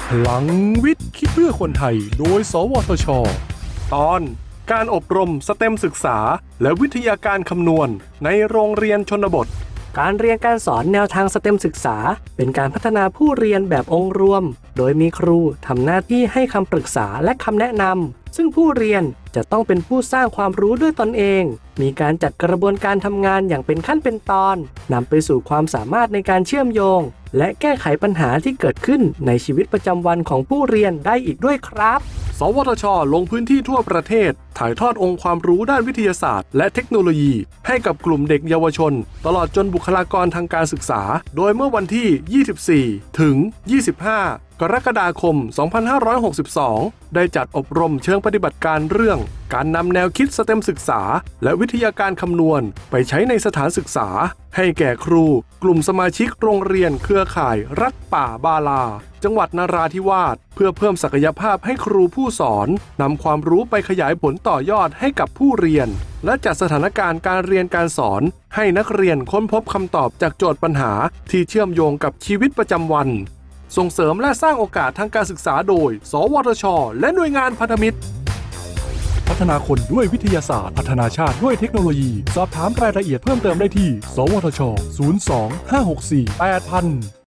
พลังวิทย์คิดเพื่อคนไทยโดยสวทช.ตอนการอบรมสเต็มศึกษาและวิทยาการคำนวณในโรงเรียนชนบทการเรียนการสอนแนวทางสเต็มศึกษาเป็นการพัฒนาผู้เรียนแบบองค์รวมโดยมีครูทำหน้าที่ให้คำปรึกษาและคำแนะนำซึ่งผู้เรียนจะต้องเป็นผู้สร้างความรู้ด้วยตนเองมีการจัดกระบวนการทำงานอย่างเป็นขั้นเป็นตอนนำไปสู่ความสามารถในการเชื่อมโยงและแก้ไขปัญหาที่เกิดขึ้นในชีวิตประจำวันของผู้เรียนได้อีกด้วยครับสวทช.ลงพื้นที่ทั่วประเทศถ่ายทอดองค์ความรู้ด้านวิทยาศาสตร์และเทคโนโลยีให้กับกลุ่มเด็กเยาวชนตลอดจนบุคลากรทางการศึกษาโดยเมื่อวันที่ 24 ถึง 25 กรกฎาคม 2562 ได้จัดอบรมเชิงปฏิบัติการเรื่องการนำแนวคิดสเต็มศึกษาและวิทยาการคำนวณไปใช้ในสถานศึกษาให้แก่ครูกลุ่มสมาชิกโรงเรียนเครือข่ายรักป่าบาลาจังหวัดนราธิวาสเพื่อเพิ่มศักยภาพให้ครูผู้สอนนำความรู้ไปขยายผลต่อยอดให้กับผู้เรียนและจัดสถานการณ์การเรียนการสอนให้นักเรียนค้นพบคำตอบจากโจทย์ปัญหาที่เชื่อมโยงกับชีวิตประจำวันส่งเสริมและสร้างโอกาสทางการศึกษาโดยสวทช.และหน่วยงานพันธมิตรพัฒนาคนด้วยวิทยาศาสตร์พัฒนาชาติด้วยเทคโนโลยีสอบถามรายละเอียดเพิ่มเติมได้ที่สวทช. 02 564 8000